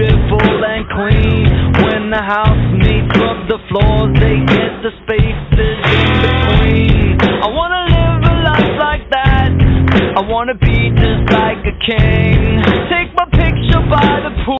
beautiful and clean. When the housemates scrub the floors, they get the spaces in between. I wanna live a life like that. I wanna be just like a king. Take my picture by the pool.